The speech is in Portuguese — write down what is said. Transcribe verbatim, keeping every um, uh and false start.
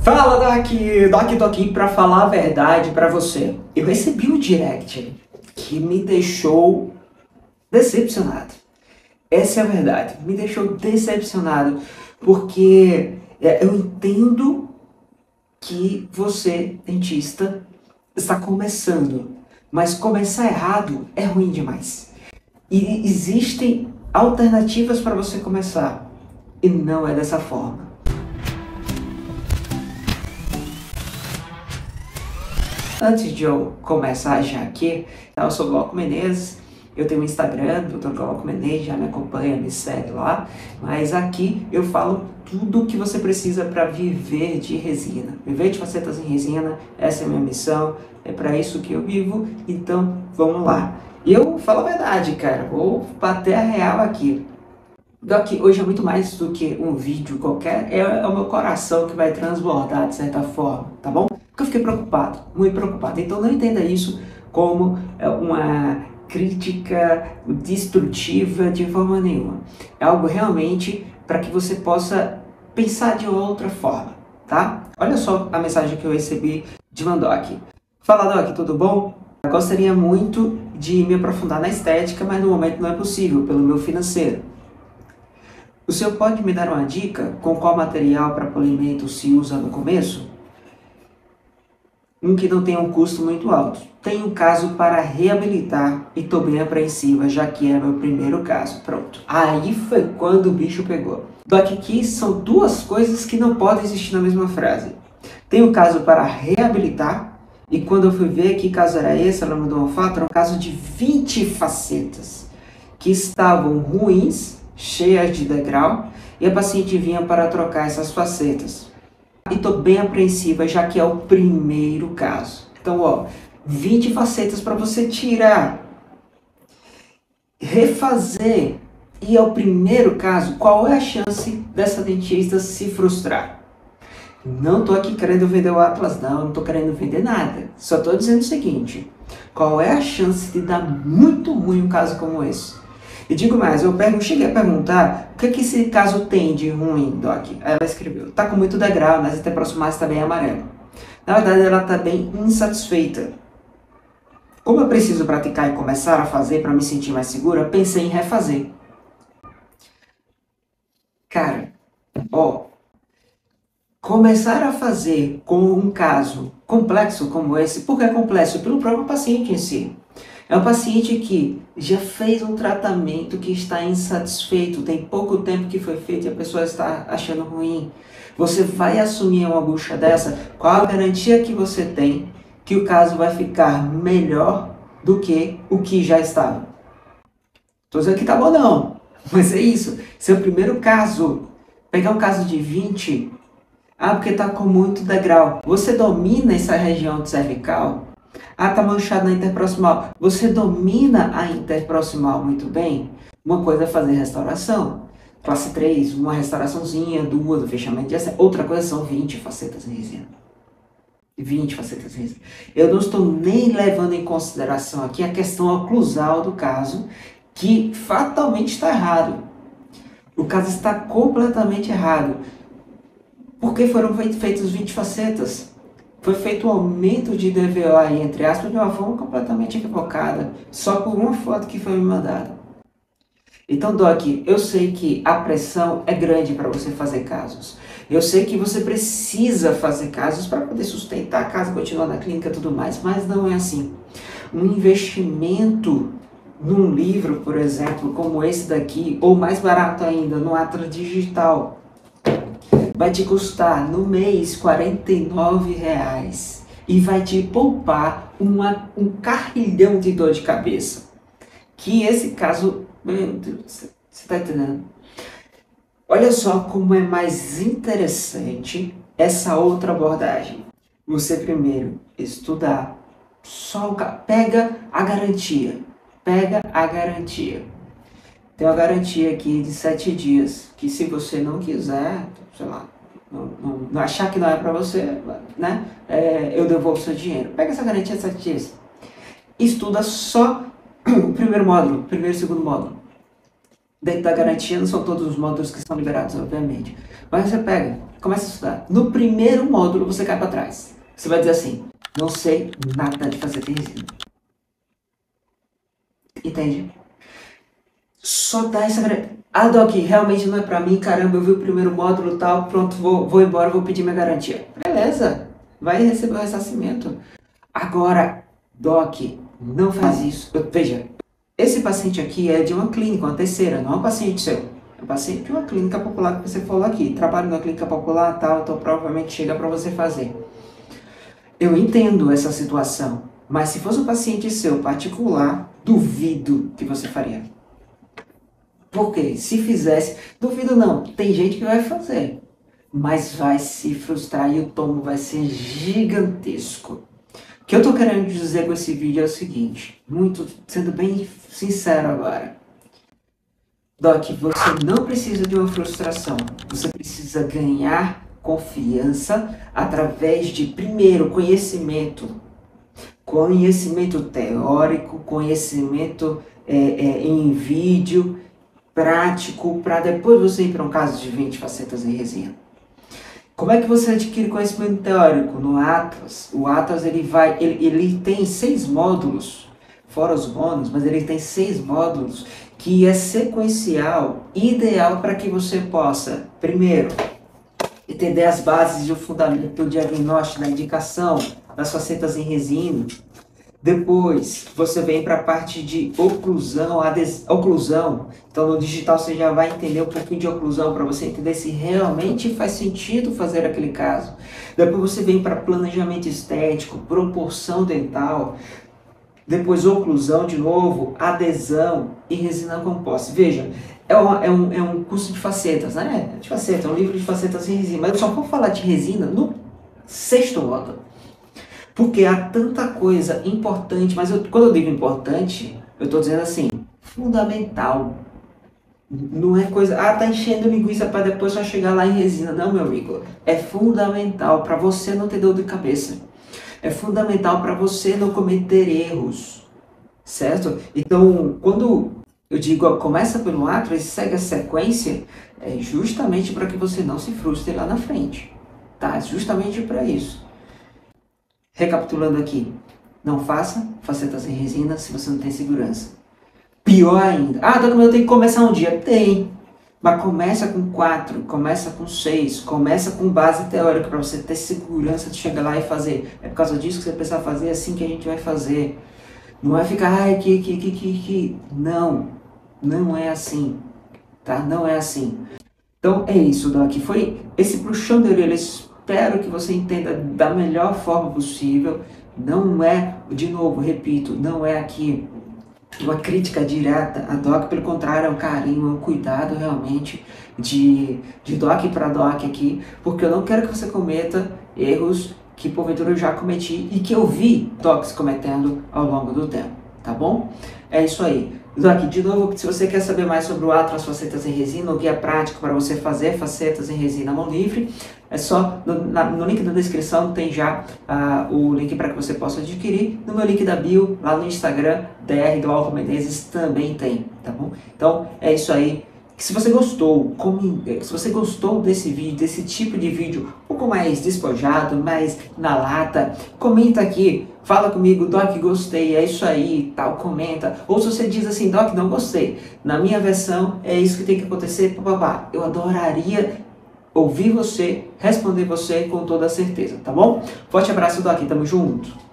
Fala, Doc! Doc, tô aqui pra falar a verdade pra você. Eu recebi um direct que me deixou decepcionado. Essa é a verdade, me deixou decepcionado, porque é, eu entendo que você, dentista, está começando, mas começar errado é ruim demais. E existem alternativas para você começar, e não é dessa forma. Antes de eu começar já aqui, eu sou o Glauco Menezes, eu tenho um Instagram, doutor Glauco Menezes, já me acompanha, me segue lá, mas aqui eu falo tudo o que você precisa para viver de resina. Viver de facetas em resina, essa é a minha missão, é para isso que eu vivo, então vamos lá. E eu falo a verdade, cara, vou bater a real aqui. Doc, hoje é muito mais do que um vídeo qualquer, é, é o meu coração que vai transbordar de certa forma, tá bom? Porque eu fiquei preocupado, muito preocupado. Então não entenda isso como uma crítica destrutiva de forma nenhuma. É algo realmente para que você possa pensar de outra forma, tá? Olha só a mensagem que eu recebi de Mandoc. Fala, Doc, tudo bom? Eu gostaria muito de me aprofundar na estética, mas no momento não é possível, pelo meu financeiro. O senhor pode me dar uma dica com qual material para polimento se usa no começo? Um que não tenha um custo muito alto. Tenho um caso para reabilitar e estou bem apreensiva, já que é meu primeiro caso. Pronto. Aí foi quando o bicho pegou. Doc, aqui são duas coisas que não podem existir na mesma frase. Tenho um caso para reabilitar e quando eu fui ver que caso era esse, ela mandou uma foto, era um caso de vinte facetas que estavam ruins, cheias de degrau, e a paciente vinha para trocar essas facetas. E estou bem apreensiva, já que é o primeiro caso. Então, ó, vinte facetas para você tirar, refazer, e é o primeiro caso, qual é a chance dessa dentista se frustrar? Não estou aqui querendo vender o Atlas, não, não estou querendo vender nada. Só estou dizendo o seguinte, qual é a chance de dar muito ruim um caso como esse? E digo mais, eu pergunto, cheguei a perguntar o que, que esse caso tem de ruim, Doc. Ela escreveu, tá com muito degrau, nas interproximais está bem amarelo. Na verdade, ela está bem insatisfeita. Como eu preciso praticar e começar a fazer para me sentir mais segura, pensei em refazer. Cara, ó, começar a fazer com um caso complexo como esse, por que é complexo? Pelo próprio paciente em si. É um paciente que já fez um tratamento que está insatisfeito, tem pouco tempo que foi feito e a pessoa está achando ruim. Você vai assumir uma bucha dessa? Qual a garantia que você tem que o caso vai ficar melhor do que o que já estava? Estou dizendo que tá bom não, mas é isso. Seu primeiro caso, pegar um caso de vinte, ah, porque está com muito degrau. Você domina essa região cervical? Ah, tá manchado na interproximal. Você domina a interproximal muito bem? Uma coisa é fazer restauração. Classe três, uma restauraçãozinha, duas, o fechamento de essa. Outra coisa são vinte facetas em resina. vinte facetas em resina. Eu não estou nem levando em consideração aqui a questão oclusal do caso, que fatalmente está errado. O caso está completamente errado. Por que foram feitas vinte facetas? Foi feito um aumento de D V O aí, entre aspas, de uma forma completamente equivocada, só por uma foto que foi me mandada. Então, Doc, eu sei que a pressão é grande para você fazer casos. Eu sei que você precisa fazer casos para poder sustentar a casa, continuar na clínica e tudo mais, mas não é assim. Um investimento num livro, por exemplo, como esse daqui, ou mais barato ainda, no Atlas Digital, vai te custar no mês quarenta e nove reais e vai te poupar uma, um carrilhão de dor de cabeça. Que esse caso, meu Deus, você está entendendo? Olha só como é mais interessante essa outra abordagem. Você primeiro estudar, só o, pega a garantia, pega a garantia. Tem uma garantia aqui de sete dias, que se você não quiser, sei lá, não, não, não achar que não é para você, né, é, eu devolvo seu dinheiro. Pega essa garantia de sete dias. Estuda só o primeiro módulo, primeiro e segundo módulo. Dentro da garantia não são todos os módulos que são liberados, obviamente. Mas você pega, começa a estudar. No primeiro módulo você cai para trás. Você vai dizer assim, não sei nada de fazer resina. Entende? Só dá essa... Ah, Doc, realmente não é pra mim, caramba, eu vi o primeiro módulo e tal, pronto, vou, vou embora, vou pedir minha garantia. Beleza, vai receber o ressarcimento. Agora, Doc, não faz isso. Eu, veja, esse paciente aqui é de uma clínica, uma terceira, não é um paciente seu. É um paciente de uma clínica popular que você falou aqui. Trabalho na clínica popular e tal, então provavelmente chega para você fazer. Eu entendo essa situação, mas se fosse um paciente seu particular, duvido que você faria. Porque se fizesse, duvido não, tem gente que vai fazer, mas vai se frustrar e o tombo vai ser gigantesco. O que eu tô querendo dizer com esse vídeo é o seguinte, muito, sendo bem sincero agora. Doc, você não precisa de uma frustração, você precisa ganhar confiança através de, primeiro, conhecimento. Conhecimento teórico, conhecimento é, é, em vídeo, prático, para depois você ir para um caso de vinte facetas em resina. Como é que você adquire conhecimento teórico? No Atlas. O Atlas ele vai, ele, ele tem seis módulos, fora os bônus, mas ele tem seis módulos que é sequencial, ideal para que você possa, primeiro, entender as bases e o fundamento do diagnóstico, da indicação das facetas em resina. Depois, você vem para a parte de oclusão, ades... oclusão. Então, no digital você já vai entender um pouquinho de oclusão para você entender se realmente faz sentido fazer aquele caso. Depois você vem para planejamento estético, proporção dental. Depois, oclusão de novo, adesão e resina composta. Veja, é, uma, é, um, é um curso de facetas, né? De facetas, é um livro de facetas em resina. Mas eu só vou falar de resina no sexto módulo. Porque há tanta coisa importante, mas eu, quando eu digo importante, eu estou dizendo assim, fundamental. Não é coisa, ah, tá enchendo linguiça para depois só chegar lá em resina. Não, meu amigo, é fundamental para você não ter dor de cabeça. É fundamental para você não cometer erros, certo? Então, quando eu digo, ó, começa pelo Atlas e segue a sequência, é justamente para que você não se frustre lá na frente, tá? Justamente para isso. Recapitulando aqui, não faça facetas em resina se você não tem segurança. Pior ainda, ah, Doc, eu tenho que começar um dia. Tem, mas começa com quatro, começa com seis, começa com base teórica para você ter segurança de chegar lá e fazer. É por causa disso que você precisa fazer, é assim que a gente vai fazer. Não é ficar, ai, que, que, que, que, que. Não, não é assim, tá? Não é assim. Então é isso, Doc, foi esse puxão de orelha. Espero que você entenda da melhor forma possível. Não é, de novo, repito, não é aqui uma crítica direta a Doc, pelo contrário, é um carinho, é um cuidado realmente de, de Doc para Doc aqui, porque eu não quero que você cometa erros que porventura eu já cometi e que eu vi Docs cometendo ao longo do tempo, tá bom? É isso aí. Doc, de novo, se você quer saber mais sobre o Atlas Facetas em Resina, o guia prático para você fazer facetas em resina à mão livre, é só, no, na, no link da descrição tem já uh, o link para que você possa adquirir. No meu link da bio, lá no Instagram, dr Glauco Menezes, também tem, tá bom? Então, é isso aí. Se você gostou, como, se você gostou desse vídeo, desse tipo de vídeo um pouco mais despojado, mais na lata, comenta aqui, fala comigo, Doc, gostei, é isso aí, tal, comenta. Ou se você diz assim, Doc, não gostei, na minha versão é isso que tem que acontecer, papapá. Eu adoraria ouvir você, responder você com toda certeza, tá bom? Forte abraço, Doc, tamo junto!